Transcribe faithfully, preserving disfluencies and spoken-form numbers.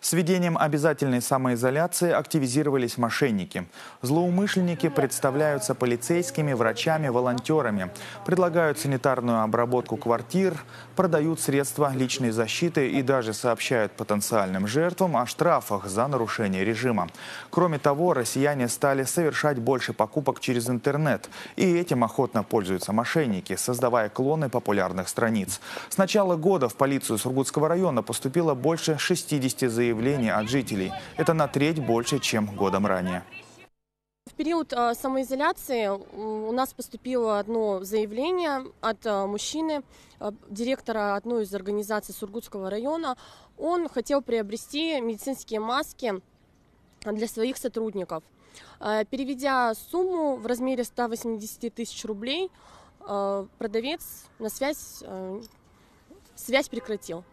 С введением обязательной самоизоляции активизировались мошенники. Злоумышленники представляются полицейскими, врачами, волонтерами, предлагают санитарную обработку квартир, продают средства личной защиты и даже сообщают потенциальным жертвам о штрафах за нарушение режима. Кроме того, россияне стали совершать больше покупок через интернет. И этим охотно пользуются мошенники, создавая клоны популярных страниц. С начала года в полицию Сургутского района поступило больше шестидесяти заявлений от жителей. Это на треть больше, чем годом ранее. В период э, самоизоляции у нас поступило одно заявление от э, мужчины, э, директора одной из организаций Сургутского района. Он хотел приобрести медицинские маски для своих сотрудников. Э, переведя сумму в размере ста восьмидесяти тысяч рублей, э, продавец на связь, э, связь прекратил.